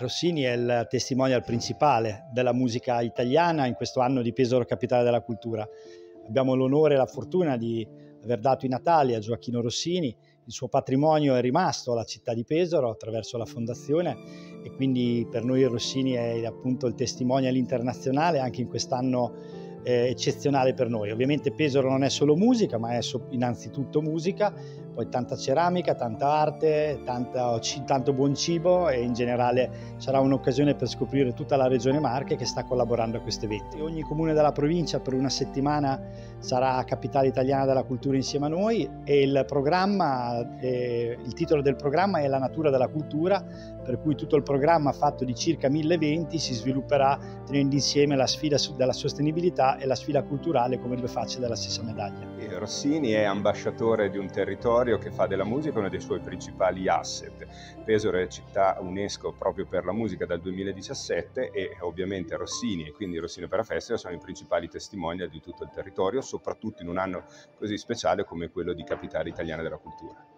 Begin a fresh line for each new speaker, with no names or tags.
Rossini è il testimonial principale della musica italiana in questo anno di Pesaro Capitale della Cultura. Abbiamo l'onore e la fortuna di aver dato i natali a Gioacchino Rossini. Il suo patrimonio è rimasto alla città di Pesaro attraverso la fondazione e quindi per noi Rossini è appunto il testimonial internazionale anche in quest'anno eccezionale per noi. Ovviamente Pesaro non è solo musica, ma è innanzitutto musica, poi tanta ceramica, tanta arte, tanto buon cibo e in generale sarà un'occasione per scoprire tutta la regione Marche che sta collaborando a questo evento. Ogni comune della provincia per una settimana sarà capitale italiana della cultura insieme a noi e il titolo del programma è La natura della cultura, per cui tutto il programma fatto di circa 1000 eventi si svilupperà tenendo insieme la sfida della sostenibilità e la sfida culturale come due facce della stessa medaglia.
Rossini è ambasciatore di un territorio che fa della musica uno dei suoi principali asset. Pesaro è città UNESCO proprio per la musica dal 2017 e ovviamente Rossini e quindi Rossini Opera Festival sono i principali testimonial di tutto il territorio, soprattutto in un anno così speciale come quello di Capitale Italiana della Cultura.